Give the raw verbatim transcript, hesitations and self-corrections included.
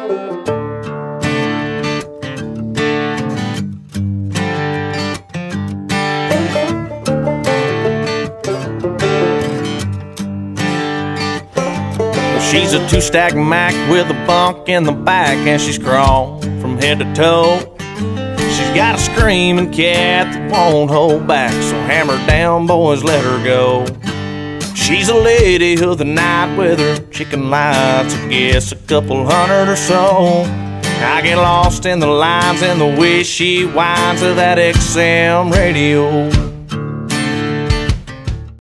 She's a two-stack Mac with a bunk in the back, and she's crawled from head to toe. She's got a screaming cat that won't hold back, so hammer down, boys, let her go. She's a lady of the night with her chicken lights, I guess a couple hundred or so. I get lost in the lines and the way she whines to that X M radio.